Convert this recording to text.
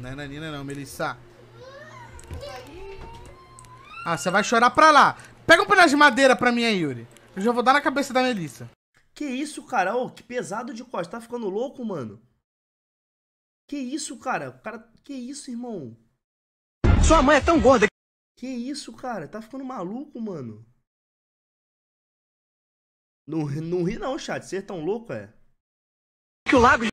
Não é Nanina não, Melissa. Ah, você vai chorar pra lá. Pega um pedaço de madeira pra mim aí, Yuri. Eu já vou dar na cabeça da Melissa. Que isso, cara? Ô, que pesado de costa. Tá ficando louco, mano? Que isso, cara? Que isso, irmão? Sua mãe é tão gorda. Que isso, cara? Tá ficando maluco, mano? Não ri não, chat. Vocês tão louco, é? Que o lago